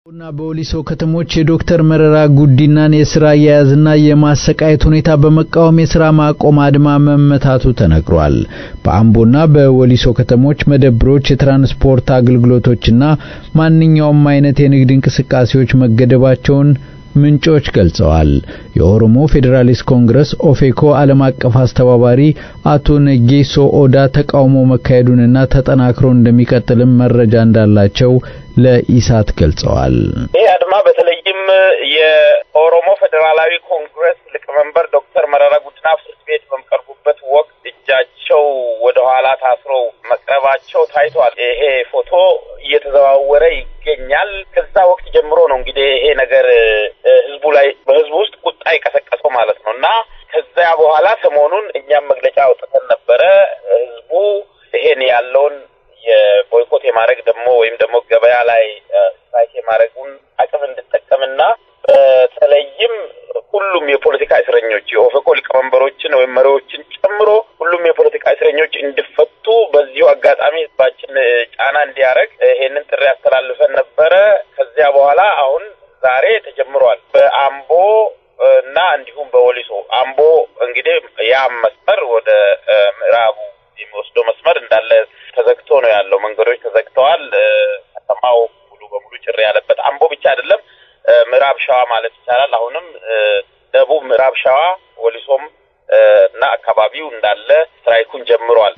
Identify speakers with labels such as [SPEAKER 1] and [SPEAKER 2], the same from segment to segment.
[SPEAKER 1] እና በወሊሶ ከተሞች የዶክተር መረራ ጉዲናን የሥራ ያያዝና የማሰቃየት ሁኔታ በመቃወም የሥራ ማቆም አድማ መመታቱ ተነግሯል። በአምቦና በወሊሶ ከተሞች መደብሮች፣ የትራንስፖርት አገልግሎቶችና ማንኛውም አይነት የንግድ እንቅስቃሴዎች መገደባቸውን ምንጮች ገልጸዋል። የኦሮሞ ፌዴራሊስት ኮንግረስ ኦፌኮ ዓለም አቀፍ አስተባባሪ አቶ ነጌሶ ኦዳ ተቃውሞ መካሄዱንና ተጠናክሮ እንደሚቀጥልም መረጃ እንዳላቸው ለኢሳት ገልጸዋል።
[SPEAKER 2] ይህ አድማ በተለይም የኦሮሞ ፌዴራላዊ ኮንግረስ ሊቀመንበር ዶክተር መረራ ጉዲና ፍርድ ቤት በመቀርቡበት ወቅት እጃቸው ወደ ኋላ ታስረው መቅረባቸው ታይቷል። ይሄ ፎቶ እየተዘዋወረ ይገኛል። ከዛ ወቅት ጀምሮ ነው እንግዲህ ይሄ ነገር በህዝቡ ውስጥ ቁጣ ይቀሰቀሰው ማለት ነውና ከዛ በኋላ ሰሞኑን እኛም መግለጫ አውጥተን ነበረ። ህዝቡ ይሄን ያለውን የቦይኮት የማድረግ ወይም ደግሞ ገበያ ላይ ስትራይክ የማድረጉን አቅም እንድጠቀምና በተለይም ሁሉም የፖለቲካ እስረኞች የኦፌኮ ሊቀመንበሮችን ወይም መሪዎችን ጨምሮ ሁሉም የፖለቲካ እስረኞች እንዲፈቱ በዚሁ አጋጣሚ ህዝባችን ጫና እንዲያደርግ ይሄንን ጥሪ አስተላልፈን ነበረ። ከዚያ በኋላ አሁን ዛሬ ተጀምሯል። በአምቦ እና እንዲሁም በወሊሶ አምቦ እንግዲህ ያ መስመር ወደ ምዕራቡ የሚወስደው መስመር እንዳለ ተዘግቶ ነው ያለው። መንገዶች ተዘግተዋል። ከተማው ሙሉ በሙሉ ጭር ያለበት አምቦ ብቻ አይደለም፣ ምዕራብ ሸዋ ማለት ይቻላል። አሁንም ደቡብ ምዕራብ ሸዋ ወሊሶም እና አካባቢው እንዳለ ስትራይኩን ጀምሯል።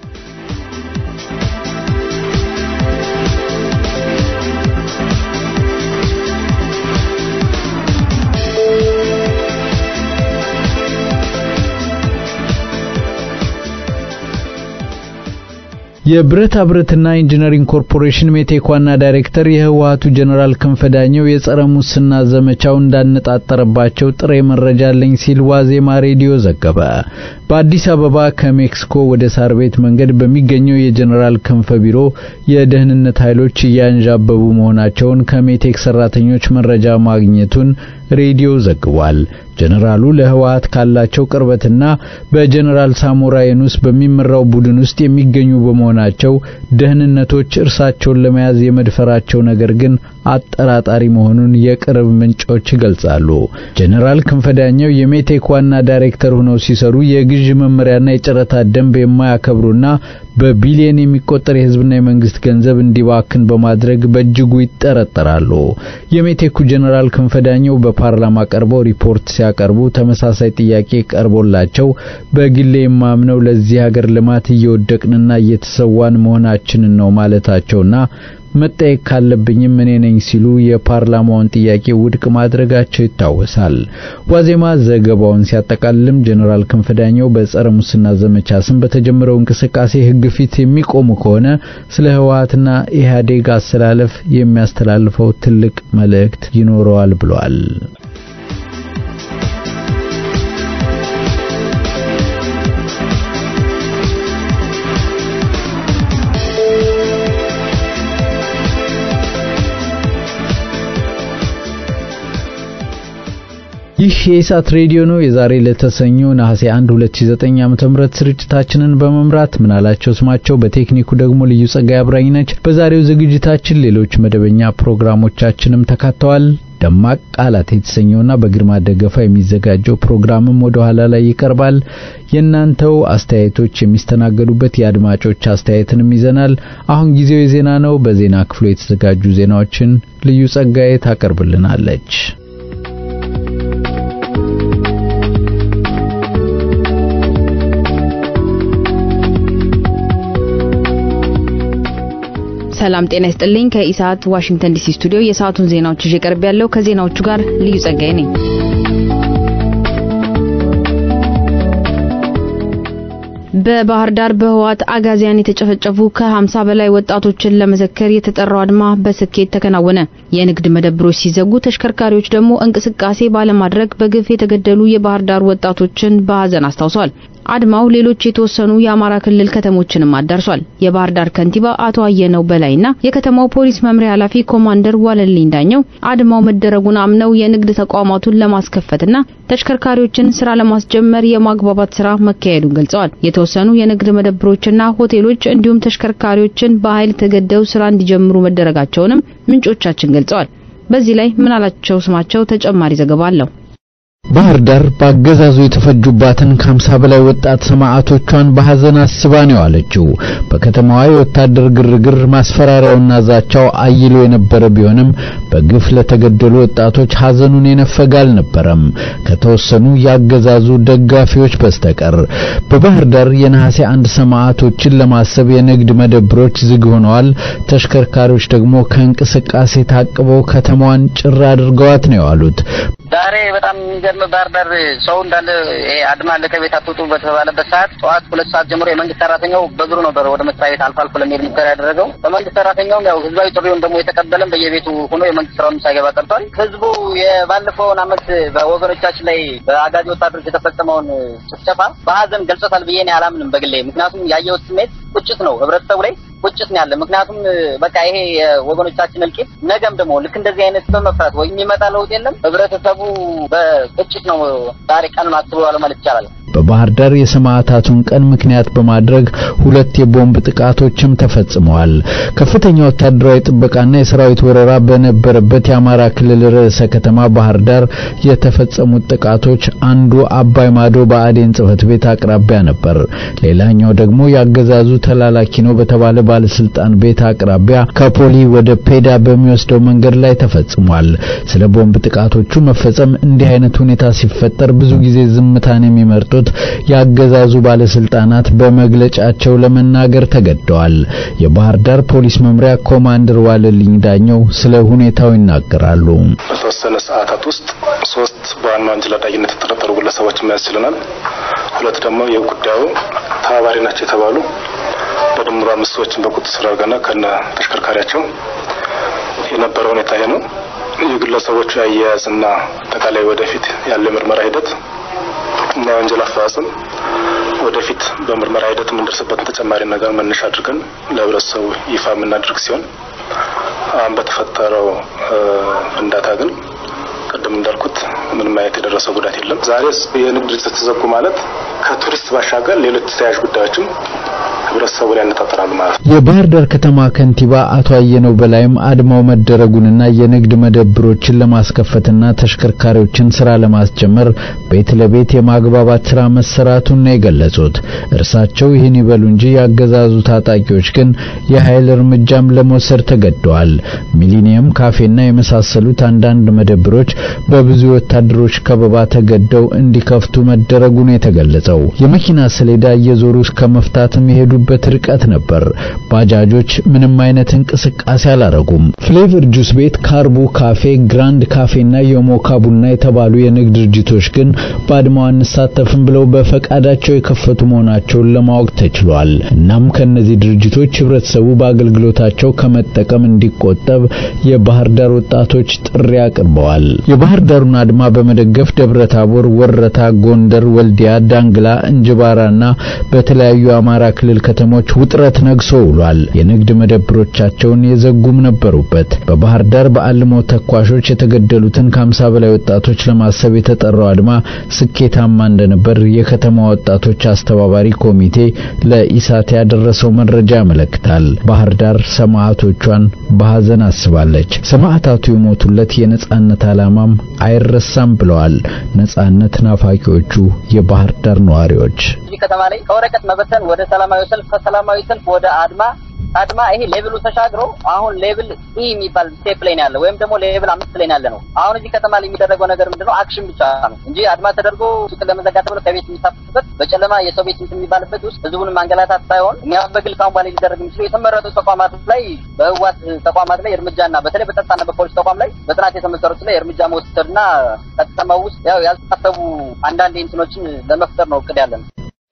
[SPEAKER 1] የብረት አብረትና ኢንጂነሪንግ ኮርፖሬሽን ሜቴክ ዋና ዳይሬክተር የህወሓቱ ጀነራል ክንፈዳኘው የጸረ ሙስና ዘመቻው እንዳነጣጠረባቸው ጥሬ መረጃ አለኝ ሲል ዋዜማ ሬዲዮ ዘገበ። በአዲስ አበባ ከሜክሲኮ ወደ ሳር ቤት መንገድ በሚገኘው የጀነራል ክንፈ ቢሮ የደህንነት ኃይሎች እያንዣበቡ መሆናቸውን ከሜቴክ ሰራተኞች መረጃ ማግኘቱን ሬዲዮ ዘግቧል። ጀነራሉ ለህወሓት ካላቸው ቅርበትና በጀነራል ሳሞራ የኑስ በሚመራው ቡድን ውስጥ የሚገኙ በመሆናቸው ደህንነቶች እርሳቸውን ለመያዝ የመድፈራቸው ነገር ግን አጠራጣሪ መሆኑን የቅርብ ምንጮች ይገልጻሉ። ጀነራል ክንፈዳኘው የሜቴክ ዋና ዳይሬክተር ሆነው ሲሰሩ የግዥ መመሪያና የጨረታ ደንብ የማያከብሩና በቢሊየን የሚቆጠር የህዝብና የመንግስት ገንዘብ እንዲባክን በማድረግ በእጅጉ ይጠረጠራሉ። የሜቴኩ ጀነራል ክንፈዳኘው በፓርላማ ቀርበው ሪፖርት ሲያቀርቡ ተመሳሳይ ጥያቄ ቀርቦላቸው በግሌ የማምነው ለዚህ ሀገር ልማት እየወደቅንና እየተሰዋን መሆናችንን ነው ማለታቸውና መጠየቅ ካለብኝም እኔ ነኝ ሲሉ የፓርላማውን ጥያቄ ውድቅ ማድረጋቸው ይታወሳል። ዋዜማ ዘገባውን ሲያጠቃልልም ጀነራል ክንፈዳኘው በጸረ ሙስና ዘመቻ ስም በተጀመረው እንቅስቃሴ ህግ ፊት የሚቆሙ ከሆነ ስለ ህወሓትና ኢህአዴግ አስተላለፍ የሚያስተላልፈው ትልቅ መልእክት ይኖረዋል ብሏል። ይህ የኢሳት ሬዲዮ ነው። የዛሬ ለተሰኞ ነሐሴ 1 2009 ዓ.ም ስርጭታችንን በመምራት ምናላቸው ስማቸው፣ በቴክኒኩ ደግሞ ልዩ ጸጋይ አብራኝ ነች። በዛሬው ዝግጅታችን ሌሎች መደበኛ ፕሮግራሞቻችንም ተካተዋል። ደማቅ ቃላት የተሰኘውና በግርማ ደገፋ የሚዘጋጀው ፕሮግራምም ወደ ኋላ ላይ ይቀርባል። የናንተው አስተያየቶች የሚስተናገዱበት የአድማጮች አስተያየትንም ይዘናል። አሁን ጊዜው የዜና ነው። በዜና ክፍሉ የተዘጋጁ ዜናዎችን ልዩ ጸጋይ ታቀርብልናለች።
[SPEAKER 3] ሰላም ጤና ይስጥልኝ። ከኢሳት ዋሽንግተን ዲሲ ስቱዲዮ የሰዓቱን ዜናዎች ይዤ ቀርብ ያለው ከዜናዎቹ ጋር ልዩ ጸጋይ ነኝ። በባህር ዳር በህወሓት አጋዚያን የተጨፈጨፉ ከ50 በላይ ወጣቶችን ለመዘከር የተጠራው አድማ በስኬት ተከናወነ። የንግድ መደብሮች ሲዘጉ፣ ተሽከርካሪዎች ደግሞ እንቅስቃሴ ባለማድረግ በግፍ የተገደሉ የባህር ዳር ወጣቶችን በሐዘን አስታውሰዋል። አድማው ሌሎች የተወሰኑ የአማራ ክልል ከተሞችንም አዳርሷል። የባህር ዳር ከንቲባ አቶ አየነው በላይና የከተማው ፖሊስ መምሪያ ኃላፊ ኮማንደር ዋለልኝ ዳኘው አድማው መደረጉን አምነው የንግድ ተቋማቱን ለማስከፈትና ተሽከርካሪዎችን ስራ ለማስጀመር የማግባባት ስራ መካሄዱን ገልጸዋል። የተወሰኑ የንግድ መደብሮችና ሆቴሎች እንዲሁም ተሽከርካሪዎችን በኃይል ተገደው ስራ እንዲጀምሩ መደረጋቸውንም ምንጮቻችን ገልጸዋል። በዚህ ላይ ምን አላቸው ስማቸው ተጨማሪ ዘገባ አለው።
[SPEAKER 1] ባህር ዳር በአገዛዙ የተፈጁባትን ከ50 በላይ ወጣት ሰማዕቶቿን በሐዘን አስባ ነው ያለችው። በከተማዋ የወታደር ግርግር ማስፈራሪያውና ዛቻው አይሎ የነበረ ቢሆንም በግፍ ለተገደሉ ወጣቶች ሐዘኑን የነፈገ አልነበረም ከተወሰኑ ያገዛዙ ደጋፊዎች በስተቀር። በባህር ዳር የነሐሴ 1 ሰማዕቶችን ለማሰብ የንግድ መደብሮች ዝግ ሆነዋል። ተሽከርካሪዎች ደግሞ ከእንቅስቃሴ ታቅበው ከተማዋን ጭር አድርገዋት ነው ያሉት።
[SPEAKER 4] ዛሬ በጣም የሚገርም ባህር ዳር ሰው እንዳለ አድማ ለከቤት አትወጡ በተባለበት ሰዓት ጠዋት 2 ሰዓት ጀምሮ የመንግስት ሰራተኛው በእግሩ ነበር ወደ መስሪያ ቤት አልፎ ለመሄድ ሙከራ ያደረገው። በመንግስት ሰራተኛውም ያው ህዝባዊ ጥሪውን ደግሞ የተቀበለም በየቤቱ ሆኖ የመንግስት ስራውን ሳይገባ ቀርቷል። ህዝቡ የባለፈውን አመት በወገኖቻችን ላይ በአጋዚ ወታደሮች የተፈጸመውን ጭፍጨፋ በሐዘን ገልጾታል ብዬ እኔ አላምንም በግሌ። ምክንያቱም ያየው ስሜት ቁጭት ነው፣ ህብረተሰቡ ላይ ቁጭት ነው ያለ። ምክንያቱም በቃ ይሄ ወገኖቻችን እልቂት ነገም ደግሞ ልክ እንደዚህ አይነት በመፍራት ወይ የሚመጣ ለውጥ የለም። ህብረተሰቡ በቁጭት ነው ዛሬ ቀን ማስበዋል ማለት ይቻላል።
[SPEAKER 1] በባህር ዳር የሰማዕታቱን ቀን ምክንያት በማድረግ 2 የቦምብ ጥቃቶችም ተፈጽመዋል። ከፍተኛ ወታደራዊ ጥበቃና የሰራዊት ወረራ በነበረበት የአማራ ክልል ርዕሰ ከተማ ባህር ዳር የተፈጸሙት ጥቃቶች አንዱ አባይ ማዶ በአዴን ጽሕፈት ቤት አቅራቢያ ነበር። ሌላኛው ደግሞ ያገዛዙ ተላላኪ ነው በተባለ ባለስልጣን ቤት አቅራቢያ ከፖሊ ወደ ፔዳ በሚወስደው መንገድ ላይ ተፈጽሟል። ስለ ቦምብ ጥቃቶቹ መፈጸም እንዲህ አይነት ሁኔታ ሲፈጠር ብዙ ጊዜ ዝምታን የሚመርጡት ያገዛዙ ባለስልጣናት በመግለጫቸው ለመናገር ተገደዋል። የባህር ዳር ፖሊስ መምሪያ ኮማንደር ዋለልኝ ዳኘው ስለ ሁኔታው ይናገራሉ።
[SPEAKER 5] በተወሰነ ሰዓታት ውስጥ 3 በዋና ወንጀል አድራጊነት የተጠረጠሩ ግለሰቦችን መያዝ ችለናል። 2 ደግሞ የጉዳዩ ተባባሪ ናቸው የተባሉ በድምሩ 5 ሰዎችን በቁጥጥር ስር አድርገናል ከነ ተሽከርካሪያቸው። የነበረው ሁኔታ ይሄ ነው። የግለሰቦቹ አያያዝና አጠቃላይ ወደፊት ያለ ምርመራ ሂደት እና ወንጀል አፈጻጸም ወደፊት በምርመራ ሂደት የምንደርስበትን ተጨማሪ ነገር መነሻ አድርገን ለህብረተሰቡ ይፋ የምናደርግ ሲሆን አሁን በተፈጠረው ፍንዳታ ግን ቀደም እንዳልኩት ምንም አይነት የደረሰው ጉዳት የለም። ዛሬ የንግድ ድርጅቶች ተዘጉ ማለት ከቱሪስት ባሻገር ሌሎች ተያያዥ ጉዳዮችም ህብረተሰቡ ላይ ያነጣጠራሉ ማለት ነው።
[SPEAKER 1] የባህር ዳር ከተማ ከንቲባ አቶ አየነው በላይም አድማው መደረጉንና የንግድ መደብሮችን ለማስከፈትና ተሽከርካሪዎችን ስራ ለማስጀመር ቤት ለቤት የማግባባት ስራ መሰራቱን ነው የገለጹት። እርሳቸው ይህን ይበሉ እንጂ ያገዛዙ ታጣቂዎች ግን የኃይል እርምጃም ለመውሰድ ተገደዋል። ሚሊኒየም ካፌና የመሳሰሉት አንዳንድ መደብሮች በብዙ ወታደሮች ከበባ ተገደው እንዲከፍቱ መደረጉ ነው የተገለጸው። የመኪና ሰሌዳ እየዞሩ እስከ መፍታትም የሄዱበት ርቀት ነበር። ባጃጆች ምንም አይነት እንቅስቃሴ አላረጉም። ፍሌቨር ጁስ ቤት፣ ካርቡ ካፌ፣ ግራንድ ካፌና የሞካ ቡና የተባሉ የንግድ ድርጅቶች ግን በአድማው አንሳተፍም ብለው በፈቃዳቸው የከፈቱ መሆናቸውን ለማወቅ ተችሏል። እናም ከነዚህ ድርጅቶች ህብረተሰቡ በአገልግሎታቸው ከመጠቀም እንዲቆጠብ የባህር ዳር ወጣቶች ጥሪ አቅርበዋል። የባህር ዳሩን አድማ በመደገፍ ደብረታቦር፣ ወረታ፣ ጎንደር፣ ወልዲያ፣ ዳንግላ፣ እንጅባራና በተለያዩ አማራ ክልል ከተሞች ውጥረት ነግሶ ውሏል። የንግድ መደብሮቻቸውን የዘጉም ነበሩበት። በባህር ዳር በአልሞ ተኳሾች የተገደሉትን ከ50 በላይ ወጣቶች ለማሰብ የተጠራው አድማ ስኬታማ እንደነበር የከተማ ወጣቶች አስተባባሪ ኮሚቴ ለኢሳት ያደረሰው መረጃ ያመለክታል። ባህር ዳር ሰማዕቶቿን በሐዘን አስባለች። ሰማዕታቱ የሞቱለት የነጻነት ዓላማም አይረሳም ብለዋል ነጻነት ናፋቂዎቹ የባህር ዳር ነዋሪዎች።
[SPEAKER 4] ከተማ ላይ ከወረቀት መበተን ወደ ሰላማዊ ሰልፍ፣ ከሰላማዊ ሰልፍ ወደ አድማ ይሄ ሌቭሉ ተሻግሮ አሁን ሌቭል ኢ የሚባል ስቴፕ ላይ ነው ያለው፣ ወይም ደግሞ ሌቭል 5 ላይ ያለ ነው። አሁን እዚህ ከተማ ላይ የሚደረገው ነገር ምንድነው? አክሽን ብቻ ነው እንጂ አድማ ተደርጎ ሱቅ ለመዘጋት ብሎ ከቤት የሚታፈስበት በጨለማ የሰው ቤት የሚባልበት ውስጥ ህዝቡን ማንገላታት ሳይሆን የሚያበግል ካምፓኒ ላይ ሊደረግ የሚችለው የተመረጡ ተቋማት ላይ በህዋት ተቋማት ላይ እርምጃና በተለይ በጸጥታና በፖሊስ ተቋም ላይ በጥናት የተመሰረቱ ላይ እርምጃ መውሰድና ከተማው ውስጥ ያው ያልታሰቡ አንዳንድ እንትኖችን ለመፍጠር ነው እቅድ ያለን።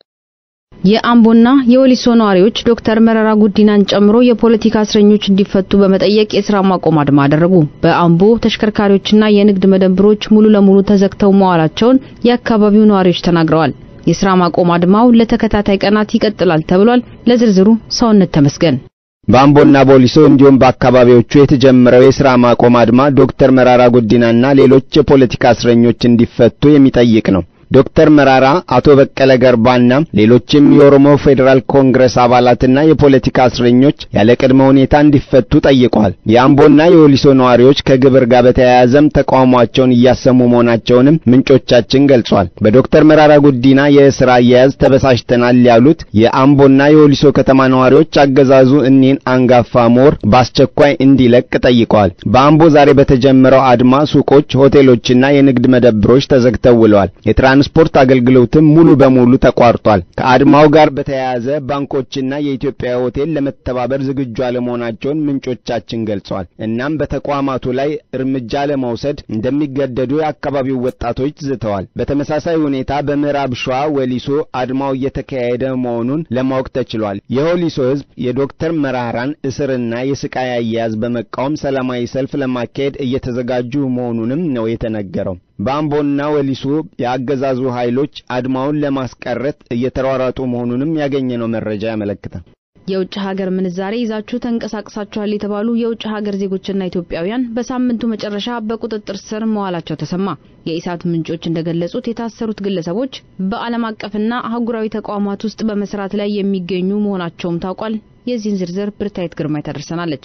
[SPEAKER 3] የአምቦና የወሊሶ ነዋሪዎች ዶክተር መረራ ጉዲናን ጨምሮ የፖለቲካ እስረኞች እንዲፈቱ በመጠየቅ የሥራ ማቆም አድማ አደረጉ። በአምቦ ተሽከርካሪዎችና የንግድ መደብሮች ሙሉ ለሙሉ ተዘግተው መዋላቸውን የአካባቢው ነዋሪዎች ተናግረዋል። የሥራ ማቆም አድማው ለተከታታይ ቀናት ይቀጥላል ተብሏል። ለዝርዝሩ ሰውነት ተመስገን።
[SPEAKER 6] በአምቦና በወሊሶ እንዲሁም በአካባቢዎቹ የተጀመረው የሥራ ማቆም አድማ ዶክተር መረራ ጉዲናና ሌሎች የፖለቲካ እስረኞች እንዲፈቱ የሚጠይቅ ነው። ዶክተር መራራ አቶ በቀለ ገርባና ሌሎችም የኦሮሞ ፌደራል ኮንግረስ አባላትና የፖለቲካ እስረኞች ያለ ቅድመ ሁኔታ እንዲፈቱ ጠይቀዋል። የአምቦና የወሊሶ ነዋሪዎች ከግብር ጋር በተያያዘም ተቃውሟቸውን እያሰሙ መሆናቸውንም ምንጮቻችን ገልጸዋል። በዶክተር መራራ ጉዲና የእስር አያያዝ ተበሳጭተናል ያሉት የአምቦና የወሊሶ ከተማ ነዋሪዎች አገዛዙ እኒን አንጋፋ ምሁር በአስቸኳይ እንዲለቅ ጠይቀዋል። በአምቦ ዛሬ በተጀመረው አድማ ሱቆች፣ ሆቴሎችና የንግድ መደብሮች ተዘግተው ውለዋል። የትራንስፖርት አገልግሎትም ሙሉ በሙሉ ተቋርጧል። ከአድማው ጋር በተያያዘ ባንኮችና የኢትዮጵያ ሆቴል ለመተባበር ዝግጁ አለመሆናቸውን ምንጮቻችን ገልጸዋል። እናም በተቋማቱ ላይ እርምጃ ለመውሰድ እንደሚገደዱ የአካባቢው ወጣቶች ዝተዋል። በተመሳሳይ ሁኔታ በምዕራብ ሸዋ ወሊሶ አድማው እየተካሄደ መሆኑን ለማወቅ ተችሏል። የወሊሶ ህዝብ የዶክተር መራራን እስርና የስቃይ አያያዝ በመቃወም ሰላማዊ ሰልፍ ለማካሄድ እየተዘጋጁ መሆኑንም ነው የተነገረው። በአምቦና ወሊሶ የአገዛዙ ኃይሎች አድማውን ለማስቀረት እየተሯሯጡ መሆኑንም ያገኘነው መረጃ ያመለክታል።
[SPEAKER 3] የውጭ ሀገር ምንዛሬ ይዛችሁ ተንቀሳቅሳችኋል የተባሉ የውጭ ሀገር ዜጎችና ኢትዮጵያውያን በሳምንቱ መጨረሻ በቁጥጥር ስር መዋላቸው ተሰማ። የኢሳት ምንጮች እንደገለጹት የታሰሩት ግለሰቦች በዓለም አቀፍና አህጉራዊ ተቋማት ውስጥ በመስራት ላይ የሚገኙ መሆናቸውም ታውቋል። የዚህን ዝርዝር ብርታይት ግርማ ታደርሰናለች።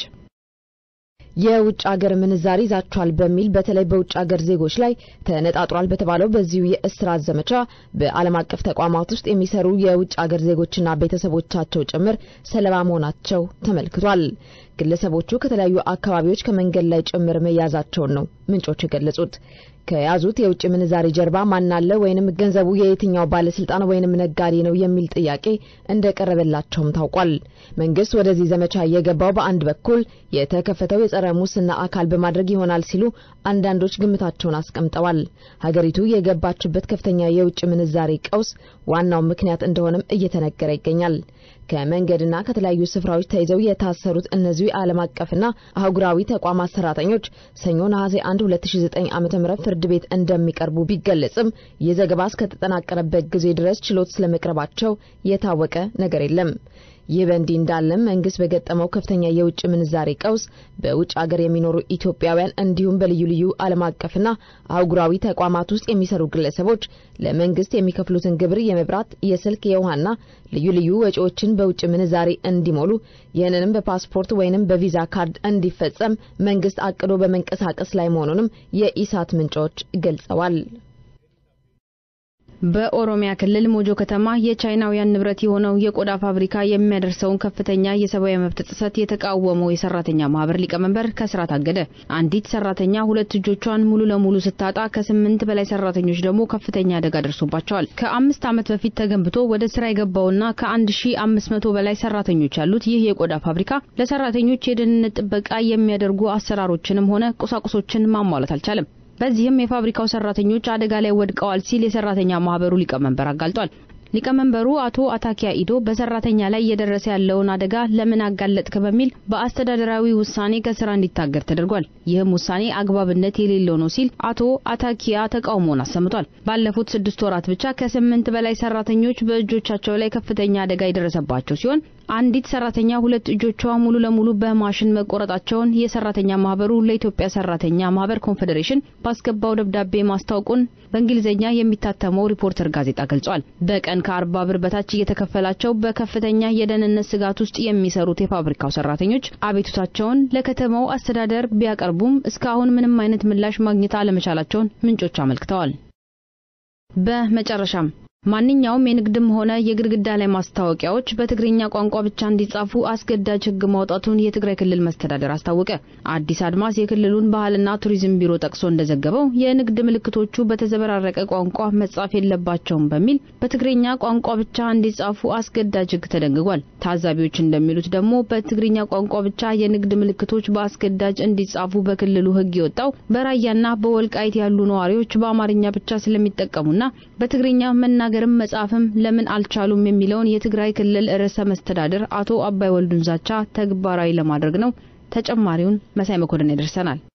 [SPEAKER 7] የውጭ ሀገር ምንዛሪ ይዛችኋል በሚል በተለይ በውጭ ሀገር ዜጎች ላይ ተነጣጥሯል በተባለው በዚሁ የእስራት ዘመቻ በዓለም አቀፍ ተቋማት ውስጥ የሚሰሩ የውጭ ሀገር ዜጎችና ቤተሰቦቻቸው ጭምር ሰለባ መሆናቸው ተመልክቷል። ግለሰቦቹ ከተለያዩ አካባቢዎች ከመንገድ ላይ ጭምር መያዛቸውን ነው ምንጮች የገለጹት። ከያዙት የውጭ ምንዛሪ ጀርባ ማናለ ወይንም ገንዘቡ የየትኛው ባለስልጣን ወይንም ነጋዴ ነው የሚል ጥያቄ እንደቀረበላቸውም ታውቋል። መንግስት ወደዚህ ዘመቻ የገባው በአንድ በኩል የተከፈተው የጸረ ሙስና አካል በማድረግ ይሆናል ሲሉ አንዳንዶች ግምታቸውን አስቀምጠዋል። ሀገሪቱ የገባችበት ከፍተኛ የውጭ ምንዛሪ ቀውስ ዋናው ምክንያት እንደሆነም እየተነገረ ይገኛል። ከመንገድና ከተለያዩ ስፍራዎች ተይዘው የታሰሩት እነዚህ ዓለም አቀፍና አህጉራዊ ተቋማት ሰራተኞች ሰኞ ነሐሴ 1 2009 ዓ.ም ፍርድ ቤት እንደሚቀርቡ ቢገለጽም የዘገባ እስከተጠናቀረበት ጊዜ ድረስ ችሎት ስለመቅረባቸው የታወቀ ነገር የለም። ይህ በእንዲህ እንዳለ መንግስት በገጠመው ከፍተኛ የውጭ ምንዛሪ ቀውስ በውጭ ሀገር የሚኖሩ ኢትዮጵያውያን እንዲሁም በልዩ ልዩ ዓለም አቀፍና አህጉራዊ ተቋማት ውስጥ የሚሰሩ ግለሰቦች ለመንግስት የሚከፍሉትን ግብር፣ የመብራት፣ የስልክ፣ የውሃና ልዩ ልዩ ወጪዎችን በውጭ ምንዛሪ እንዲሞሉ ይህንንም በፓስፖርት ወይንም በቪዛ ካርድ እንዲፈጸም መንግስት አቅዶ በመንቀሳቀስ ላይ መሆኑንም የኢሳት ምንጮች ገልጸዋል።
[SPEAKER 3] በኦሮሚያ ክልል ሞጆ ከተማ የቻይናውያን ንብረት የሆነው የቆዳ ፋብሪካ የሚያደርሰውን ከፍተኛ የሰብአዊ መብት ጥሰት የተቃወመው የሰራተኛ ማህበር ሊቀመንበር ከስራ ታገደ። አንዲት ሰራተኛ ሁለት እጆቿን ሙሉ ለሙሉ ስታጣ ከ8 በላይ ሰራተኞች ደግሞ ከፍተኛ አደጋ ደርሶባቸዋል። ከ5 ዓመት በፊት ተገንብቶ ወደ ስራ የገባውና ከ1500 በላይ ሰራተኞች ያሉት ይህ የቆዳ ፋብሪካ ለሰራተኞች የደህንነት ጥበቃ የሚያደርጉ አሰራሮችንም ሆነ ቁሳቁሶችን ማሟላት አልቻለም። በዚህም የፋብሪካው ሰራተኞች አደጋ ላይ ወድቀዋል ሲል የሰራተኛ ማህበሩ ሊቀመንበር አጋልጧል። ሊቀመንበሩ አቶ አታኪያ ኢዶ በሰራተኛ ላይ እየደረሰ ያለውን አደጋ ለምን አጋለጥክ በሚል በአስተዳደራዊ ውሳኔ ከስራ እንዲታገድ ተደርጓል። ይህም ውሳኔ አግባብነት የሌለው ነው ሲል አቶ አታኪያ ተቃውሞውን አሰምቷል። ባለፉት 6 ወራት ብቻ ከ8 በላይ ሰራተኞች በእጆቻቸው ላይ ከፍተኛ አደጋ የደረሰባቸው ሲሆን አንዲት ሰራተኛ ሁለት እጆቿ ሙሉ ለሙሉ በማሽን መቆረጣቸውን የሰራተኛ ማህበሩ ለኢትዮጵያ ሰራተኛ ማህበር ኮንፌዴሬሽን ባስገባው ደብዳቤ ማስታወቁን በእንግሊዘኛ የሚታተመው ሪፖርተር ጋዜጣ ገልጿል። በቀን ከ40 ብር በታች እየተከፈላቸው በከፍተኛ የደህንነት ስጋት ውስጥ የሚሰሩት የፋብሪካው ሰራተኞች አቤቱታቸውን ለከተማው አስተዳደር ቢያቀርቡም እስካሁን ምንም አይነት ምላሽ ማግኘት አለመቻላቸውን ምንጮች አመልክተዋል። በመጨረሻም ማንኛውም የንግድም ሆነ የግድግዳ ላይ ማስታወቂያዎች በትግርኛ ቋንቋ ብቻ እንዲጻፉ አስገዳጅ ህግ ማውጣቱን የትግራይ ክልል መስተዳደር አስታወቀ። አዲስ አድማስ የክልሉን ባህልና ቱሪዝም ቢሮ ጠቅሶ እንደዘገበው የንግድ ምልክቶቹ በተዘበራረቀ ቋንቋ መጻፍ የለባቸውም በሚል በትግርኛ ቋንቋ ብቻ እንዲጻፉ አስገዳጅ ህግ ተደንግጓል። ታዛቢዎች እንደሚሉት ደግሞ በትግርኛ ቋንቋ ብቻ የንግድ ምልክቶች በአስገዳጅ እንዲጻፉ በክልሉ ህግ የወጣው በራያና በወልቃይት ያሉ ነዋሪዎች በአማርኛ ብቻ ስለሚጠቀሙና በትግርኛ መናገርም መጻፍም ለምን አልቻሉም የሚለውን የትግራይ ክልል ርዕሰ መስተዳድር አቶ አባይ ወልዱን ዛቻ ተግባራዊ ለማድረግ ነው። ተጨማሪውን መሳይ መኮንን ያደርሰናል።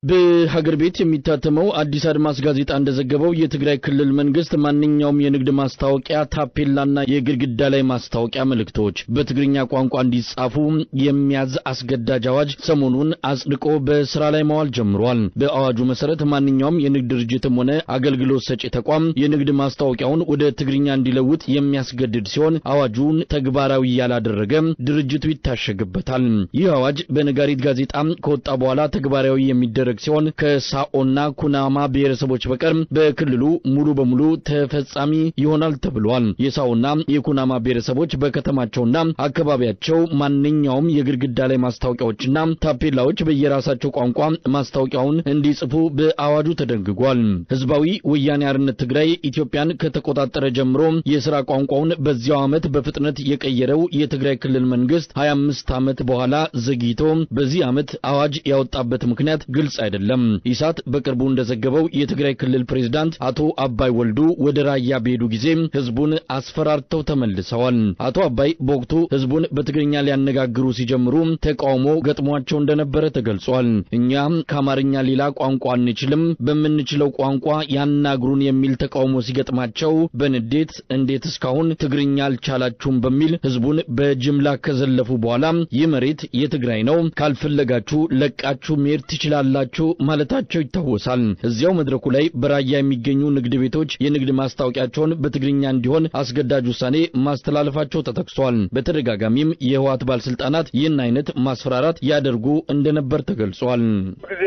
[SPEAKER 8] በሀገር ቤት የሚታተመው አዲስ አድማስ ጋዜጣ እንደዘገበው የትግራይ ክልል መንግስት ማንኛውም የንግድ ማስታወቂያ ታፔላና የግድግዳ ላይ ማስታወቂያ መልእክቶች በትግርኛ ቋንቋ እንዲጻፉ የሚያዝ አስገዳጅ አዋጅ ሰሞኑን አጽድቆ በስራ ላይ መዋል ጀምሯል። በአዋጁ መሰረት ማንኛውም የንግድ ድርጅትም ሆነ አገልግሎት ሰጪ ተቋም የንግድ ማስታወቂያውን ወደ ትግርኛ እንዲለውጥ የሚያስገድድ ሲሆን አዋጁን ተግባራዊ ያላደረገ ድርጅቱ ይታሸግበታል። ይህ አዋጅ በነጋሪት ጋዜጣ ከወጣ በኋላ ተግባራዊ የሚደረግ ሲሆን ከሳኦና ኩናማ ብሔረሰቦች በቀር በክልሉ ሙሉ በሙሉ ተፈጻሚ ይሆናል ተብሏል። የሳኦና የኩናማ ብሔረሰቦች በከተማቸውና አካባቢያቸው ማንኛውም የግድግዳ ላይ ማስታወቂያዎችና ታፔላዎች በየራሳቸው ቋንቋ ማስታወቂያውን እንዲጽፉ በአዋጁ ተደንግጓል። ህዝባዊ ወያኔ ሓርነት ትግራይ ኢትዮጵያን ከተቆጣጠረ ጀምሮ የሥራ ቋንቋውን በዚያው ዓመት በፍጥነት የቀየረው የትግራይ ክልል መንግስት 25 ዓመት በኋላ ዘግይቶ በዚህ ዓመት አዋጅ ያወጣበት ምክንያት ግልጽ አይደለም። ኢሳት በቅርቡ እንደዘገበው የትግራይ ክልል ፕሬዝዳንት አቶ አባይ ወልዱ ወደ ራያ በሄዱ ጊዜ ህዝቡን አስፈራርተው ተመልሰዋል። አቶ አባይ በወቅቱ ህዝቡን በትግርኛ ሊያነጋግሩ ሲጀምሩ ተቃውሞ ገጥሟቸው እንደነበረ ተገልጿል። እኛ ከአማርኛ ሌላ ቋንቋ አንችልም፣ በመንችለው ቋንቋ ያናግሩን የሚል ተቃውሞ ሲገጥማቸው በንዴት እንዴት እስካሁን ትግርኛ አልቻላችሁም በሚል ህዝቡን በጅምላ ከዘለፉ በኋላ ይህ መሬት የትግራይ ነው፣ ካልፈለጋችሁ ለቃችሁ መሄድ ትችላላችሁ ማለታቸው ይታወሳል። እዚያው መድረኩ ላይ በራያ የሚገኙ ንግድ ቤቶች የንግድ ማስታወቂያቸውን በትግርኛ እንዲሆን አስገዳጅ ውሳኔ ማስተላለፋቸው ተጠቅሷል። በተደጋጋሚም የህወሓት ባለስልጣናት ይህን አይነት ማስፈራራት ያደርጉ እንደነበር ተገልጿል።
[SPEAKER 9] ጊዜ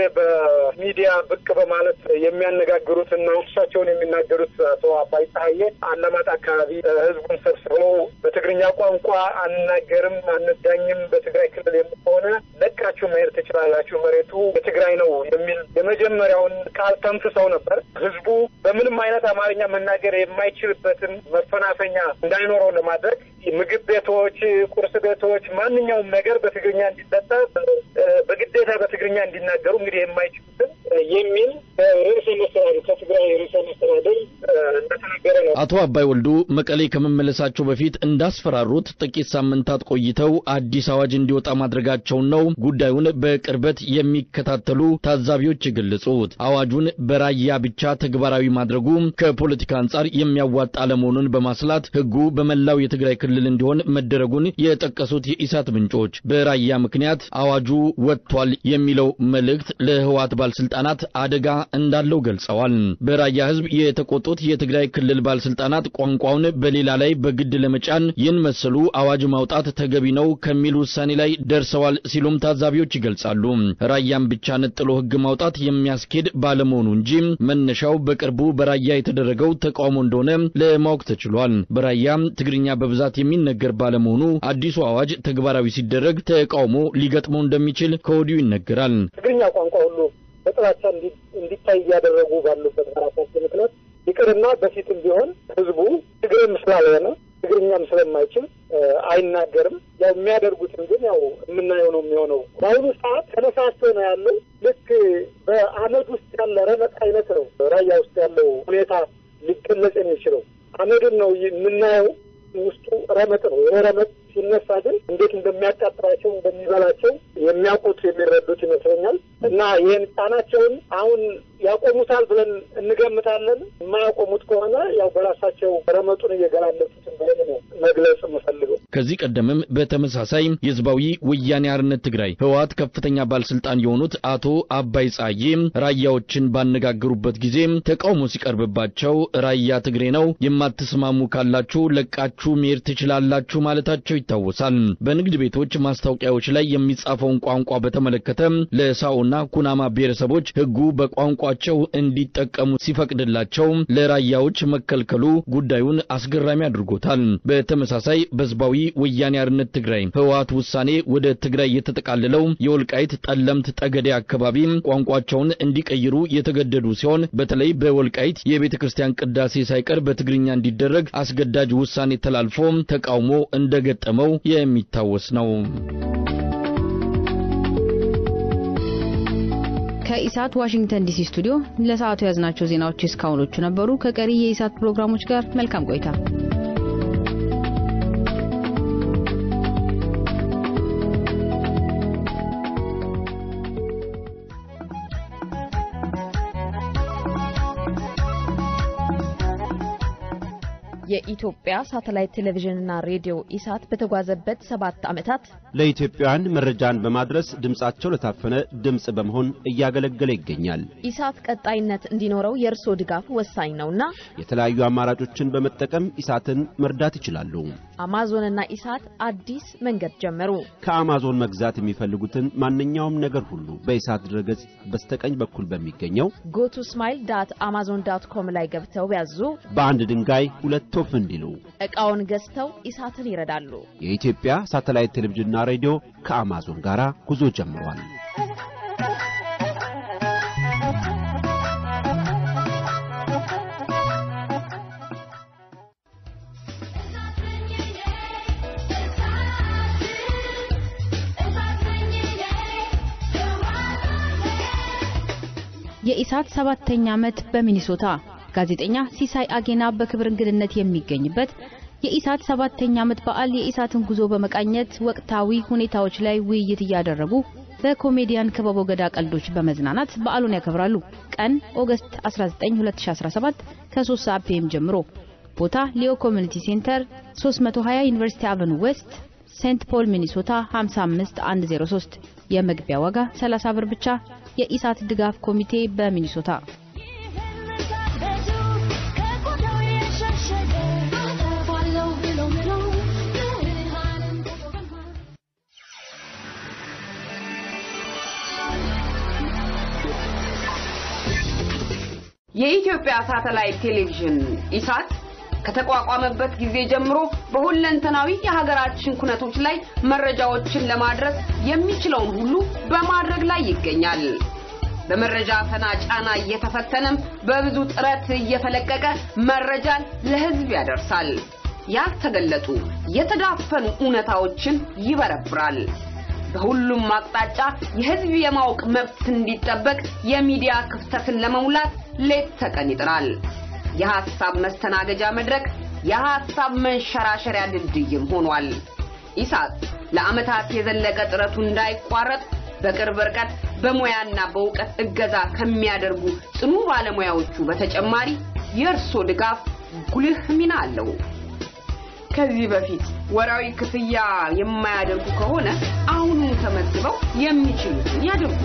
[SPEAKER 9] በሚዲያ ብቅ በማለት የሚያነጋግሩትና ውሳቸውን የሚናገሩት አቶ አባይ ፀሐዬ አላማጣ አካባቢ ህዝቡን ሰብስበው በትግርኛ ቋንቋ አንናገርም አንዳኝም በትግራይ ክልል የምትሆነ ለቃችሁ መሄድ ትችላላችሁ መሬቱ በትግራይ ነው የሚል የመጀመሪያውን ቃል ተንፍሰው ነበር። ህዝቡ በምንም አይነት አማርኛ መናገር የማይችልበትን መፈናፈኛ እንዳይኖረው ለማድረግ ምግብ ቤቶች፣ ቁርስ ቤቶች ማንኛውም ነገር በትግርኛ እንዲሰጥ በግዴታ በትግርኛ እንዲናገሩ እንግዲህ የማይችሉትን የሚል ርዕሰ መስተዳድር ከትግራይ ርዕሰ መስተዳድር እንደተናገረ ነው።
[SPEAKER 8] አቶ አባይ ወልዱ መቀሌ ከመመለሳቸው በፊት እንዳስፈራሩት ጥቂት ሳምንታት ቆይተው አዲስ አዋጅ እንዲወጣ ማድረጋቸው ነው ጉዳዩን በቅርበት የሚከታተሉ ታዛቢዎች የገለጹት። አዋጁን በራያ ብቻ ተግባራዊ ማድረጉ ከፖለቲካ አንጻር የሚያዋጣ አለመሆኑን በማስላት ህጉ በመላው የትግራይ ክልል እንዲሆን መደረጉን የጠቀሱት የኢሳት ምንጮች በራያ ምክንያት አዋጁ ወጥቷል የሚለው መልእክት ለህወሓት ባለስልጣናት አደጋ እንዳለው ገልጸዋል። በራያ ህዝብ የተቆጡት የትግራይ ክልል ባለስልጣናት ቋንቋውን በሌላ ላይ በግድ ለመጫን ይህን መሰሉ አዋጅ ማውጣት ተገቢ ነው ከሚል ውሳኔ ላይ ደርሰዋል ሲሉም ታዛቢዎች ይገልጻሉ። ራያም ብቻ ነጥሎ ህግ ማውጣት የሚያስኬድ ባለመሆኑ እንጂ መነሻው በቅርቡ በራያ የተደረገው ተቃውሞ እንደሆነ ለማወቅ ተችሏል። በራያ ትግርኛ በብዛት የሚነገር ባለመሆኑ አዲሱ አዋጅ ተግባራዊ ሲደረግ ተቃውሞ ሊገጥመው እንደሚችል ከወዲሁ ይነገራል።
[SPEAKER 9] ትግርኛ ቋንቋ ሁሉ በጥላቻ እንዲታይ ያደረጉ ባሉበት ራሳቸው ምክንያት ይቅርና በፊትም ቢሆን ህዝቡ ትግርኛ ስላልሆነ ትግርኛም ስለማይችል አይናገርም። ያው የሚያደርጉትን ግን ያው የምናየው ነው የሚሆነው። በአሁኑ ሰዓት ተነሳስቶ ነው ያለው። ልክ በአመድ ውስጥ ያለ ረመጥ አይነት ነው ራያ ውስጥ ያለው ሁኔታ ሊገለጽ የሚችለው። አመድን ነው የምናየው፣ ውስጡ ረመጥ ነው። ረመጥ ሲነሳ ግን እንዴት እንደሚያቃጥላቸው እንደሚበላቸው የሚያውቁት የሚረዱት ይመስለኛል። እና ይሄን ጣናቸውን አሁን ያቆሙታል ብለን እንገምታለን። የማያቆሙት ከሆነ ያው በራሳቸው ረመጡን እየገላለጹት እንደሆነ ነው መግለጽ የምፈልገው።
[SPEAKER 8] ከዚህ ቀደምም በተመሳሳይ የህዝባዊ ወያኔ ሓርነት ትግራይ ህወሓት ከፍተኛ ባለስልጣን የሆኑት አቶ አባይ ፀሐዬ ራያዎችን ባነጋገሩበት ጊዜ ተቃውሞ ሲቀርብባቸው ራያ ትግሬ ነው፣ የማትስማሙ ካላችሁ ለቃችሁ መሄድ ትችላላችሁ ማለታቸው ይታወሳል። በንግድ ቤቶች ማስታወቂያዎች ላይ የሚጻፈውን ቋንቋ በተመለከተ ለሳኦና ኩናማ ብሔረሰቦች ህጉ በቋንቋቸው እንዲጠቀሙ ሲፈቅድላቸው ለራያዎች መከልከሉ ጉዳዩን አስገራሚ አድርጎታል። በተመሳሳይ በህዝባዊ ወያኔ ሓርነት ትግራይ ህወሓት ውሳኔ ወደ ትግራይ የተጠቃለለው የወልቃይት ጠለምት ጠገዴ አካባቢ ቋንቋቸውን እንዲቀይሩ የተገደዱ ሲሆን በተለይ በወልቃይት የቤተክርስቲያን ቅዳሴ ሳይቀር በትግርኛ እንዲደረግ አስገዳጅ ውሳኔ ተላልፎ ተቃውሞ እንደገጠመው የሚታወስ ነው።
[SPEAKER 3] ከኢሳት ዋሽንግተን ዲሲ ስቱዲዮ ለሰዓቱ ያዝናቸው ዜናዎች እስካሁኖቹ ነበሩ። ከቀሪ የኢሳት ፕሮግራሞች ጋር መልካም ቆይታ።
[SPEAKER 7] የኢትዮጵያ ሳተላይት ቴሌቪዥንና ሬዲዮ ኢሳት በተጓዘበት 7 ዓመታት
[SPEAKER 10] ለኢትዮጵያውያን መረጃን በማድረስ ድምጻቸው ለታፈነ ድምጽ በመሆን እያገለገለ ይገኛል።
[SPEAKER 7] ኢሳት ቀጣይነት እንዲኖረው የእርሶ ድጋፍ ወሳኝ ነውና
[SPEAKER 10] የተለያዩ አማራጮችን በመጠቀም ኢሳትን መርዳት ይችላሉ።
[SPEAKER 7] አማዞንና ኢሳት አዲስ መንገድ ጀመሩ።
[SPEAKER 10] ከአማዞን መግዛት የሚፈልጉትን ማንኛውም ነገር ሁሉ በኢሳት ድረገጽ በስተቀኝ በኩል በሚገኘው
[SPEAKER 7] go2smile.amazon.com ላይ ገብተው ያዙ።
[SPEAKER 10] በአንድ ድንጋይ ሁለት ወፍ እንዲሉ
[SPEAKER 7] እቃውን ገዝተው ኢሳትን ይረዳሉ።
[SPEAKER 10] የኢትዮጵያ ሳተላይት ቴሌቪዥንና ሬዲዮ ከአማዞን ጋር ጉዞ ጀምሯል።
[SPEAKER 3] የኢሳት 7ኛ ዓመት በሚኒሶታ ጋዜጠኛ ሲሳይ አጌና በክብር እንግድነት የሚገኝበት የኢሳት 7ኛ ዓመት በዓል የኢሳትን ጉዞ በመቃኘት ወቅታዊ ሁኔታዎች ላይ ውይይት ያደረጉ በኮሜዲያን ከበቦ ገዳ ቀልዶች በመዝናናት በዓሉን ያከብራሉ። ቀን ኦገስት 19 2017 ከ3 ሰዓት ፒኤም ጀምሮ ቦታ ሊዮ ኮሚኒቲ ሴንተር 320 ዩኒቨርሲቲ አቨኑ ዌስት ሴንት ፖል ሚኒሶታ 55103 የመግቢያ ዋጋ 30 ብር ብቻ። የኢሳት ድጋፍ ኮሚቴ በሚኒሶታ
[SPEAKER 11] የኢትዮጵያ ሳተላይት ቴሌቪዥን ኢሳት ከተቋቋመበት ጊዜ ጀምሮ በሁለንተናዊ የሀገራችን ኩነቶች ላይ መረጃዎችን ለማድረስ የሚችለውን ሁሉ በማድረግ ላይ ይገኛል። በመረጃ ፈናጫና እየተፈተነም በብዙ ጥረት እየተለቀቀ መረጃን ለህዝብ ያደርሳል። ያልተገለጡ የተዳፈኑ እውነታዎችን ይበረብራል። በሁሉም አቅጣጫ የህዝብ የማወቅ መብት እንዲጠበቅ የሚዲያ ክፍተትን ለመሙላት ሌት ተቀን ይጥራል። የሐሳብ መስተናገጃ መድረክ የሐሳብ መንሸራሸሪያ ድልድይም ሆኗል። ኢሳት ለአመታት የዘለቀ ጥረቱ እንዳይቋረጥ በቅርብ ርቀት በሙያና በእውቀት እገዛ ከሚያደርጉ ጽኑ ባለሙያዎቹ በተጨማሪ የእርሶ ድጋፍ ጉልህ ሚና አለው። ከዚህ በፊት ወራዊ ክፍያ የማያደርጉ ከሆነ አሁን ተመዝግበው የሚችሉትን ያድርጉ።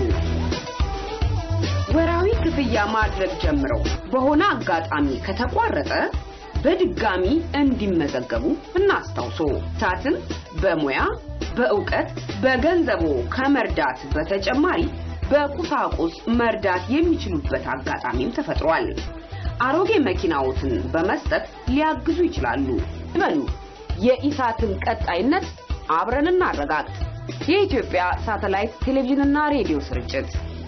[SPEAKER 11] ወራዊ ክፍያ ማድረግ ጀምረው በሆነ አጋጣሚ ከተቋረጠ በድጋሚ እንዲመዘገቡ እናስታውሶ። ኢሳትን በሙያ በእውቀት በገንዘቦ ከመርዳት በተጨማሪ በቁሳቁስ መርዳት የሚችሉበት አጋጣሚም ተፈጥሯል። አሮጌ መኪናዎትን በመስጠት ሊያግዙ ይችላሉ። በሉ የኢሳትን ቀጣይነት አብረን እናረጋግጥ። የኢትዮጵያ ሳተላይት ቴሌቪዥንና ሬዲዮ ስርጭት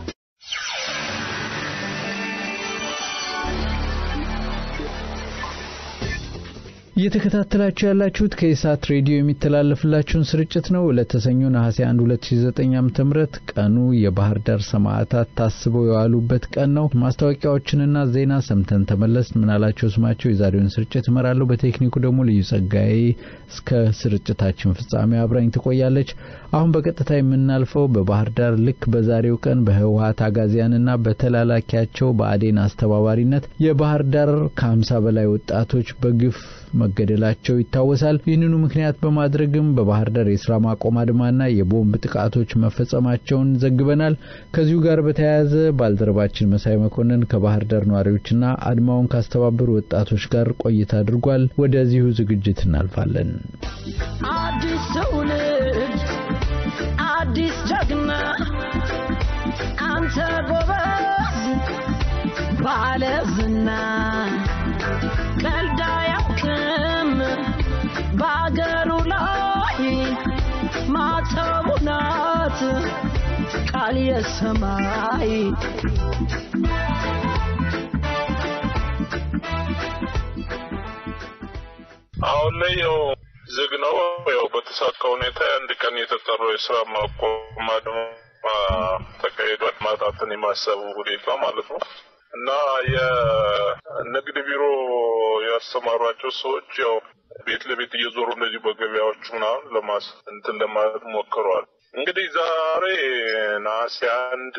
[SPEAKER 1] እየተከታተላችሁ ያላችሁት ከኢሳት ሬዲዮ የሚተላለፍላችሁን ስርጭት ነው። ለተሰኞ ነሐሴ 1 2009 ዓ.ም ቀኑ የባህር ዳር ሰማዕታት ታስበው የዋሉበት ቀን ነው። ማስታወቂያዎችንና ዜና ሰምተን ተመለስን። ምናላቸው ስማቸው የዛሬውን ስርጭት እመራለሁ። በቴክኒኩ ደግሞ ልዩ ጸጋዬ እስከ ስርጭታችን ፍጻሜ አብራኝ ትቆያለች። አሁን በቀጥታ የምናልፈው በባህር ዳር ልክ በዛሬው ቀን በህወሓት አጋዚያንና በተላላኪያቸው በአዴን አስተባባሪነት የባህር ዳር ከ50 በላይ ወጣቶች በግፍ መገደላቸው ይታወሳል። ይህንኑ ምክንያት በማድረግም በባህር ዳር የሥራ ማቆም አድማና የቦምብ ጥቃቶች መፈጸማቸውን ዘግበናል። ከዚሁ ጋር በተያያዘ ባልደረባችን መሳይ መኮንን ከባህር ዳር ነዋሪዎችና አድማውን ካስተባበሩ ወጣቶች ጋር ቆይታ አድርጓል። ወደዚሁ ዝግጅት እናልፋለን።
[SPEAKER 12] አዲስ ትውልድ አዲስ ጀግና አንተ ጎበዝ ባለዝና ቀልዳ ያውቅም ባገሩ ላይ ማተቡናት ቃል የሰማይ
[SPEAKER 13] አሁን ላይ ያው ዝግ ነው። ያው በተሳካ ሁኔታ አንድ ቀን የተጠራው የሥራ ማቆም አድማ ተካሂዷል። ማጣትን የማሰቡ ሁኔታ ማለት ነው። እና የንግድ ቢሮ ያሰማሯቸው ሰዎች ያው ቤት ለቤት እየዞሩ እንደዚህ በገበያዎቹ ምናምን ለማለት ሞክረዋል። እንግዲህ ዛሬ ነሐሴ 1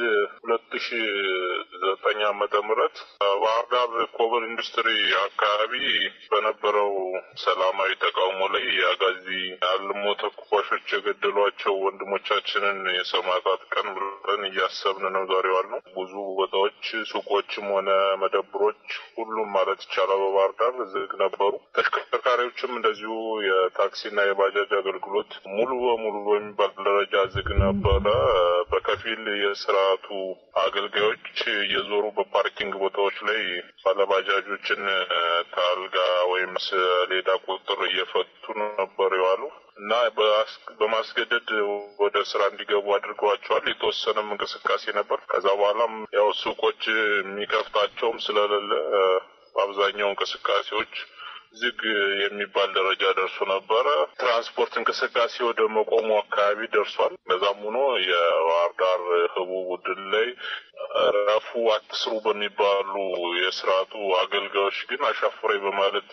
[SPEAKER 13] 2009 ዓመተ ምህረት ባህር ዳር ኮበር ኢንዱስትሪ አካባቢ በነበረው ሰላማዊ ተቃውሞ ላይ የአጋዚ አልሞ ተኳሾች የገደሏቸው ወንድሞቻችንን የሰማዕታት ቀን ብለን እያሰብን ነው ዛሬ ዋልነው። ብዙ ቦታዎች ሱቆችም ሆነ መደብሮች ሁሉም ማለት ይቻላል በባህር ዳር ዝግ ነበሩ። ተሽከርካሪዎችም እንደዚሁ የታክሲና የባጃጅ አገልግሎት ሙሉ በሙሉ በሚባል ደረጃ ዝግ ነበረ። በከፊል የስርዓቱ አገልጋዮች የዞሩ በፓርኪንግ ቦታዎች ላይ ባለባጃጆችን ታልጋ ወይም ሰሌዳ ቁጥር እየፈቱ ነበር የዋሉ እና በማስገደድ ወደ ስራ እንዲገቡ አድርገዋቸዋል። የተወሰነም እንቅስቃሴ ነበር። ከዛ በኋላም ያው ሱቆች የሚከፍታቸውም ስለሌለ አብዛኛው እንቅስቃሴዎች ዝግ የሚባል ደረጃ ደርሶ ነበር። ትራንስፖርት እንቅስቃሴ ወደ መቆሙ አካባቢ ደርሷል። በዛም ሆኖ የባህር ዳር ህቡ ቡድን ላይ ረፉ አትስሩ በሚባሉ የስርዓቱ አገልጋዮች ግን አሻፍረኝ በማለት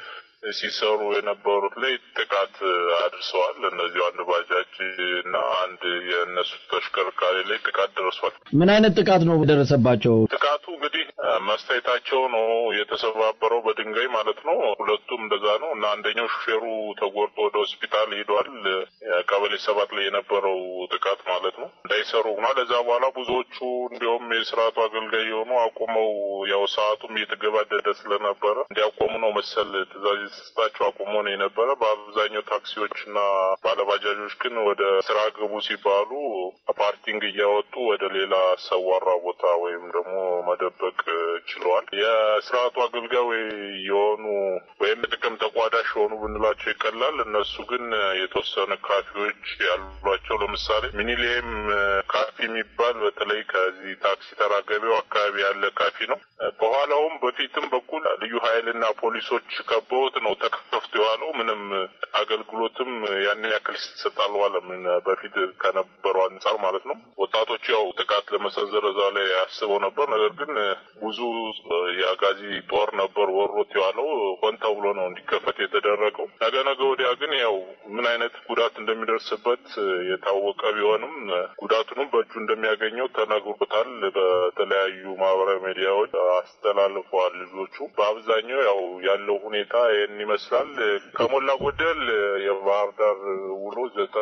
[SPEAKER 13] ሲሰሩ የነበሩት ላይ ጥቃት አድርሰዋል። እነዚህ አንድ ባጃጅ እና አንድ የነሱ ተሽከርካሪ ላይ ጥቃት ደርሷል።
[SPEAKER 8] ምን አይነት ጥቃት ነው ደረሰባቸው?
[SPEAKER 13] ጥቃቱ እንግዲህ መስታየታቸው ነው የተሰባበረው በድንጋይ ማለት ነው። ሁለቱም እንደዛ ነው እና አንደኛው ሹፌሩ ተጎድቶ ወደ ሆስፒታል ሄዷል። ቀበሌ 7 ላይ የነበረው ጥቃት ማለት ነው እንዳይሰሩ ሆኗል። ለዛ በኋላ ብዙዎቹ እንዲያውም የስርዓቱ አገልጋይ የሆኑ አቆመው ያው ሰዓቱም እየተገባደደ ስለነበረ እንዲያቆሙ ነው መሰል ትዕዛዝ ስታቸው አቆሞ ነው የነበረ። በአብዛኛው ታክሲዎችና ባለባጃጆች ግን ወደ ስራ ገቡ ሲባሉ ፓርኪንግ እያወጡ ወደ ሌላ ሰዋራ ቦታ ወይም ደግሞ መደበቅ ችለዋል። የስርዓቱ አገልጋይ የሆኑ ወይም ጥቅም ተቋዳሽ የሆኑ ብንላቸው ይቀላል። እነሱ ግን የተወሰነ ካፌዎች ያሏቸው ለምሳሌ ሚኒሊየም ካፌ የሚባል በተለይ ከዚህ ታክሲ ተራገቢው አካባቢ ያለ ካፌ ነው። በኋላውም በፊትም በኩል ልዩ ኃይልና ፖሊሶች ከበውት ነው ተከፍቶ የዋለው። ምንም አገልግሎትም ያን ያክል ይሰጣል ዋለም በፊት ከነበረው አንፃር ማለት ነው። ወጣቶች ያው ጥቃት ለመሰንዘር እዛ ላይ ያስበው ነበር። ነገር ግን ብዙ የአጋዚ ጦር ነበር ወሮት የዋለው። ሆን ተብሎ ነው እንዲከፈት የተደረገው። ነገ ወዲያ ግን ያው ምን አይነት ጉዳት እንደሚደርስበት የታወቀ ቢሆንም ጉዳቱንም በእጁ እንደሚያገኘው ተነግሮታል። በተለያዩ ማህበራዊ ሚዲያዎች አስተላልፈዋል። ልጆቹ በአብዛኛው ያው ያለው ሁኔታ ይህን ይመስላል። ከሞላ ጎደል የባህር ዳር ውሎ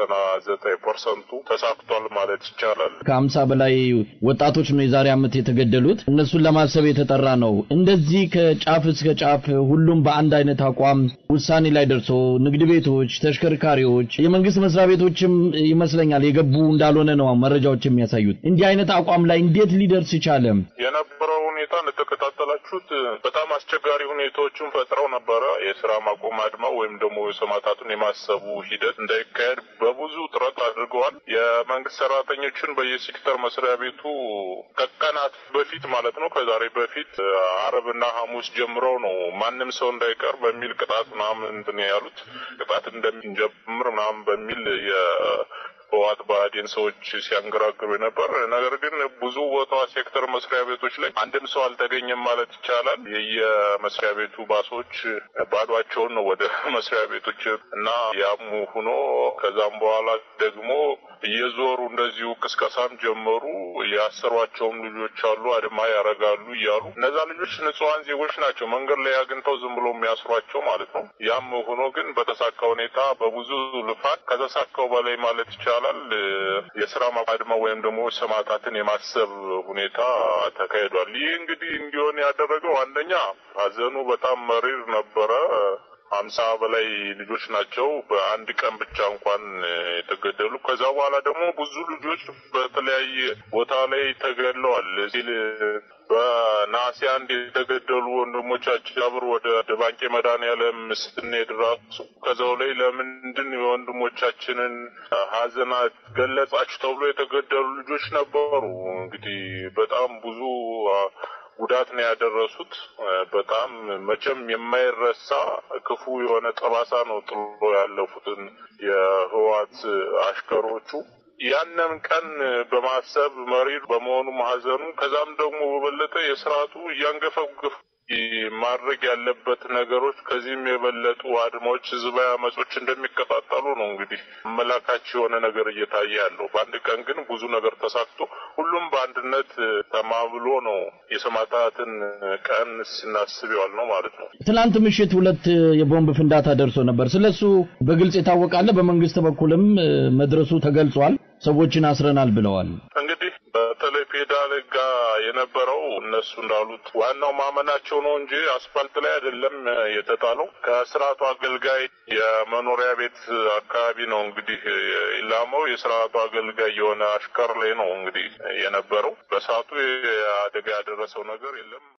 [SPEAKER 13] 99% ተሳክቷል ማለት ይቻላል።
[SPEAKER 8] ከ50 በላይ ወጣቶች ነው የዛሬ ዓመት የተገደሉት። እነሱን ለማሰብ የተጠራ ነው። እንደዚህ ከጫፍ እስከ ጫፍ ሁሉም በአንድ አይነት አቋም ውሳኔ ላይ ደርሶ ንግድ ቤቶች፣ ተሽከርካሪዎች፣ የመንግስት መስሪያ ቤቶችም ይመስለኛል የገቡ እንዳልሆነ ነው መረጃዎች የሚያሳዩት። እንዲህ አይነት አቋም ላይ እንዴት ሊደርስ ይቻለ?
[SPEAKER 13] የነበረው ሁኔታ እንደተከታተላችሁት በጣም አስቸጋሪ ሁኔታዎችን ፈጥረው ነበረ። የስራ ማቆም አድማ ወይም ደግሞ የሰማዕታቱን የማሰቡ ሂደት እንዳይካሄድ በብዙ ጥረት አድርገዋል። የመንግስት ሰራተኞችን በየሴክተር መስሪያ ቤቱ ከቀናት በፊት ማለት ነው ከዛሬ በፊት አረብና ሐሙስ ጀምረው ነው ማንም ሰው እንዳይቀር በሚል ቅጣት ምናምን እንትን ያሉት ቅጣት እንደሚጀምር ምናምን በሚል በዋት ባዲን ሰዎች ሲያንገራግሩ ነበር። ነገር ግን ብዙ ቦታ ሴክተር መስሪያ ቤቶች ላይ አንድም ሰው አልተገኘም ማለት ይቻላል። የመስሪያ ቤቱ ባሶች ባዷቸውን ነው ወደ መስሪያ ቤቶች እና ያም ሆኖ ከዛም በኋላ ደግሞ እየዞሩ እንደዚሁ ቅስቀሳም ጀመሩ። ያሰሯቸውም ልጆች አሉ አድማ ያረጋሉ እያሉ እነዛ ልጆች ንጹሃን ዜጎች ናቸው። መንገድ ላይ አግኝተው ዝም ብሎ የሚያስሯቸው ማለት ነው። ያም ሆኖ ግን በተሳካ ሁኔታ በብዙ ልፋት ከተሳካው በላይ ማለት ይቻላል የስራ ማድማ ወይም ደግሞ ሰማዕታትን የማሰብ ሁኔታ ተካሂዷል። ይህ እንግዲህ እንዲሆን ያደረገው አንደኛ ሀዘኑ በጣም መሪር ነበረ። 50 በላይ ልጆች ናቸው በአንድ ቀን ብቻ እንኳን የተገደሉ። ከዛ በኋላ ደግሞ ብዙ ልጆች በተለያየ ቦታ ላይ ተገድለዋል። ሲል በነሐሴ 1 የተገደሉ ወንድሞቻችን አብሮ ወደ ደባንቄ መድኃኔዓለም ስንሄድ ራሱ ከዛው ላይ ለምንድን የወንድሞቻችንን ሀዘን ገለጻችሁ ተብሎ የተገደሉ ልጆች ነበሩ። እንግዲህ በጣም ብዙ ጉዳት ነው ያደረሱት። በጣም መቼም የማይረሳ ክፉ የሆነ ጠባሳ ነው ጥሎ ያለፉትን የህዋት አሽከሮቹ። ያንን ቀን በማሰብ መሪር በመሆኑ ማህዘኑ ከዛም ደግሞ በበለጠ የስርዓቱ እያንገፈገፈ ማድረግ ያለበት ነገሮች ከዚህም የበለጡ አድማዎች ህዝባዊ አመጾች እንደሚከታተሉ ነው እንግዲህ መላካች የሆነ ነገር እየታየ ያለው። በአንድ ቀን ግን ብዙ ነገር ተሳክቶ ሁሉም በአንድነት ተማምሎ ነው የሰማዕታትን ቀን ሲናስብ ይዋል ነው ማለት ነው።
[SPEAKER 8] ትናንት ምሽት 2 የቦምብ ፍንዳታ ደርሶ ነበር። ስለሱ በግልጽ የታወቃለ። በመንግስት በኩልም መድረሱ ተገልጿል። ሰዎችን አስረናል ብለዋል።
[SPEAKER 13] እንግዲህ በተለይ ፔዳል ጋር የነበረው እነሱ እንዳሉት ዋናው ማመናቸው ነው እንጂ አስፋልት ላይ አይደለም የተጣለው። ከስርዓቱ አገልጋይ የመኖሪያ ቤት አካባቢ ነው እንግዲህ ኢላማው የስርዓቱ አገልጋይ የሆነ አሽከር ላይ ነው እንግዲህ የነበረው። በሰዓቱ አደጋ ያደረሰው ነገር የለም።